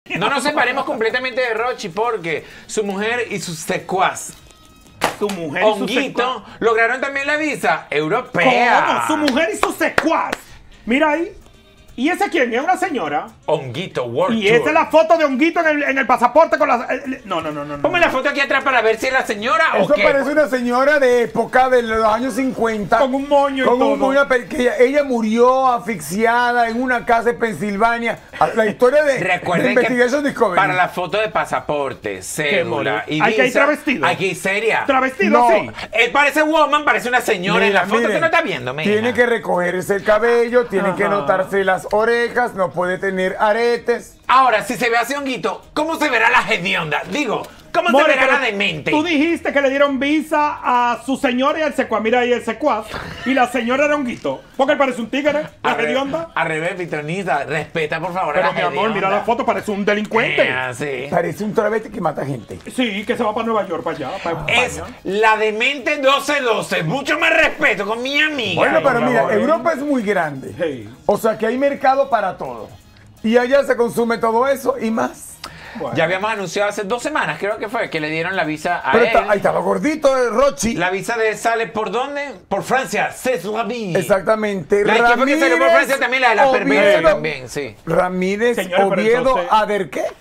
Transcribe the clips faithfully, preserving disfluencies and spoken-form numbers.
No nos separemos completamente de Rochi porque su mujer y sus secuaz, Su mujer y su Honguito, secuaz. lograron también la visa europea. ¿Cómo? Su mujer y su secuaz. Mira ahí. ¿Y esa quién? ¿Es una señora? Honguito World Y Tour. esa es la foto de Honguito en el, en el pasaporte con la... No, no, no, no. no. Ponme la foto aquí atrás para ver si es la señora o Eso qué. parece una señora de época de los años cincuenta. Con un moño y con todo. un moño, que ella, ella murió asfixiada en una casa en Pensilvania. La historia de, de Recuerden Investigation que Discovery. para la foto de pasaporte, cédula y Hay que ir visa, travestido. hay que ir seria. Travestido, No. sí. Él parece woman, parece una señora en la foto miren, que no está viendo. Mira. Tiene que recogerse el cabello, tiene que Ajá. notarse las orejas, no puede tener aretes. Ahora, si se ve así, Honguito, ¿cómo se verá la hedionda? Digo, ¿cómo More, se verá pero la demente? Tú dijiste que le dieron visa a su señora y al secuaz. Mira ahí el secuaz. Y la señora era Honguito. Porque él parece un tigre, la Al re- hedionda. Al revés, Pitronita, respeta por favor a Pero la mi amor, hedionda. mira la foto, parece un delincuente. Eh, sí. Parece un travesti que mata gente. Sí, que se va para Nueva York, para allá, para Es España. la demente doce doce. Mucho más respeto con mi amiga. Bueno, Ay, pero por mira, favor. Europa es muy grande. Sí. O sea que hay mercado para todo. Y allá se consume todo eso y más. Bueno. Ya habíamos anunciado hace dos semanas, creo que fue, que le dieron la visa a Pero él. está- ahí estaba gordito el Rochi. La visa de él sale por dónde? Por Francia. C'est la vie. Exactamente. La que fue que salió por Francia también, la de la perversa Oviedo- también, sí. Ramírez, Señores, pero Oviedo, entonces- a ver qué.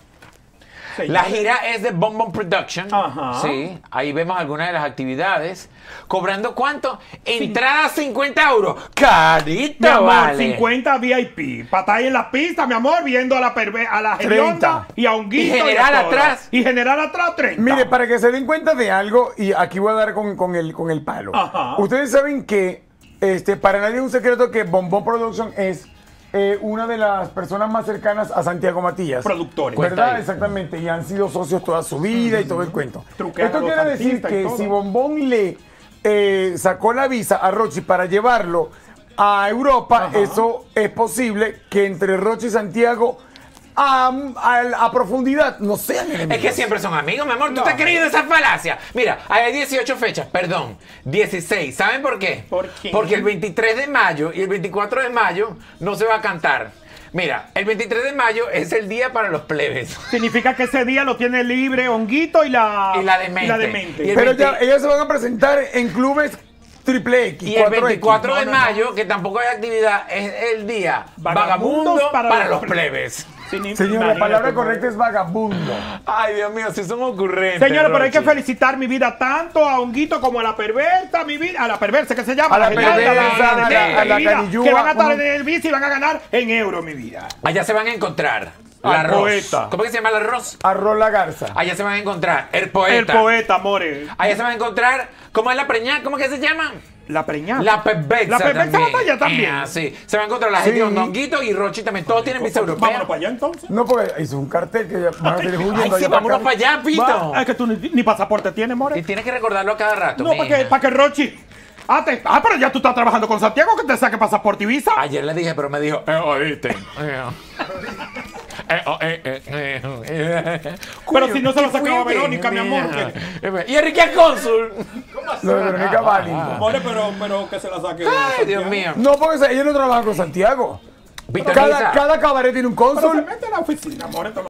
La gira es de Bon Bon Production. Ajá. Sí, ahí vemos algunas de las actividades. ¿Cobrando cuánto? Entrada cincuenta euros. Carito, Mi amor, vale. cincuenta V I P. Para estar ahí en la pista, mi amor, viendo a la perve a la hedionda y a Honguito. Y general a todos. atrás. Y general atrás, treinta. Mire, para que se den cuenta de algo, y aquí voy a dar con, con el, con el palo. Ajá. Ustedes saben que, este, para nadie es un secreto que Bombón Production es eh, una de las personas más cercanas a Santiago Matías. Productores. Cuenta ¿Verdad? ahí. Exactamente. Y han sido socios toda su vida y todo el cuento. Truquean a Esto los quiere decir artistas y que todo. si Bombón le eh, sacó la visa a Rochi para llevarlo a Europa, Ajá. eso es posible que entre Rochi y Santiago a, a- a profundidad no sean enemigos. Es que siempre son amigos, mi amor. ¿Tú No. te has creído esa falacia? Mira, hay dieciocho fechas, perdón, dieciséis. ¿Saben por qué? ¿Por qué? Porque el veintitrés de mayo y el veinticuatro de mayo no se va a cantar. Mira, el veintitrés de mayo es el día para los plebes. Significa que ese día lo tiene libre Honguito y la, Y la demente. y la demente. Y el Pero ya, veinte ellos se van a presentar en clubes triple X. Y el cuatro X. veinticuatro de No, no, no. mayo, que tampoco hay actividad, es el día Vagabundos vagabundo para, para los los plebes. Signi- Señor, la Imagínate, palabra amor. correcta es vagabundo. Ay, Dios mío, si son ocurrentes. Señores, pero hay que Rochi. felicitar mi vida tanto a Honguito como a la perversa, mi vida, a la perversa que se llama, A la genial, perversa, a la- genial, a la mi vida, canillúa, que van a estar uno- en el bici y van a ganar en euros, mi vida. Allá se van a encontrar Al la arroz. poeta. ¿Cómo que se llama el arroz? Arroz la garza. Allá se van a encontrar el poeta. El poeta, more. Allá se van a encontrar, ¿cómo es la preñada? ¿Cómo que se llama? La preñada. La perversa La perversa también. va para allá también. Eh, sí. Se van a encontrar la Sí. gente de Honguito y Rochi también. Todos tienen visa europea. Vámonos para allá entonces. No, porque hizo un cartel que ya van a salir huyendo. Ay, sí, allá vámonos acá. para allá, Pito. Es que tú ni, ni pasaporte tienes, Y more. tienes que recordarlo a cada rato. No, para mija. que, para que Rochi. Ah, te- ah, pero ya tú estás trabajando con Santiago que te saque pasaporte y visa. Ayer le dije, pero me dijo, eh, oíste. Eh, eh, oh, eh, eh, eh, eh. Pero si no se lo sacaba Fuente. Verónica, mi amor. que- Y Enrique el cónsul. Lo de Verónica Valingo. More, pero, pero que se la saque. Ay, Dios mío. No, porque ellos no trabajan con Santiago. Pitonisa. Cada, cada cabaret tiene un Pero se cónsul. mete en la oficina, more.